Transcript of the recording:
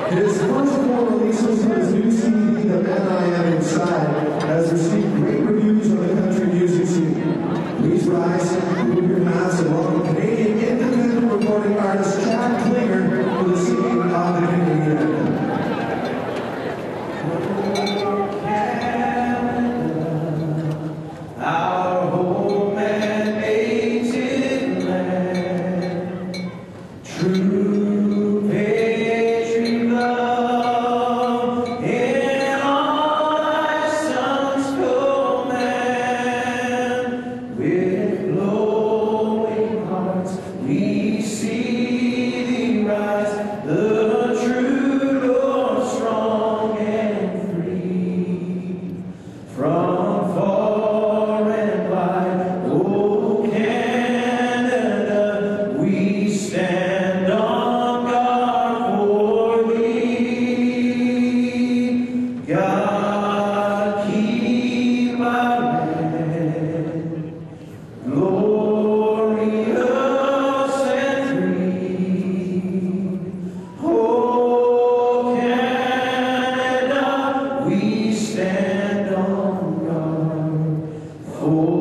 His first four releases of his new CD, The Man I Am Inside, has received great reviews on the country music scene. Please rise, move your hands, and welcome Canadian independent recording artist Chad Klinger for the singing of the Canadian. Our home and native land, true patriot love in all thy sons command. With glowing hearts we see thee rise, the true Lord strong and free. From far and wide, oh Canada, we stand on guard for thee. God keep our land glorious and free. Oh Canada, we stand on guard for